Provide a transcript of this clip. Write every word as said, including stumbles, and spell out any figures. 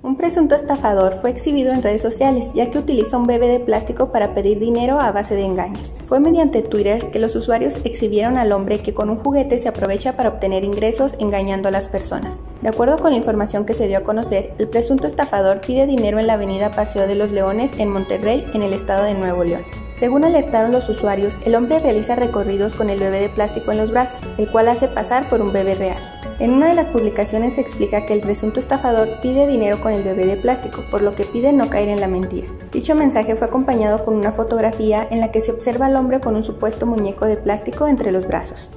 Un presunto estafador fue exhibido en redes sociales, ya que utiliza un bebé de plástico para pedir dinero a base de engaños. Fue mediante Twitter que los usuarios exhibieron al hombre que con un juguete se aprovecha para obtener ingresos engañando a las personas. De acuerdo con la información que se dio a conocer, el presunto estafador pide dinero en la avenida Paseo de los Leones en Monterrey, en el estado de Nuevo León. Según alertaron los usuarios, el hombre realiza recorridos con el bebé de plástico en los brazos, el cual hace pasar por un bebé real. En una de las publicaciones se explica que el presunto estafador pide dinero con el bebé de plástico, por lo que pide no caer en la mentira. Dicho mensaje fue acompañado con una fotografía en la que se observa al hombre con un supuesto muñeco de plástico entre los brazos.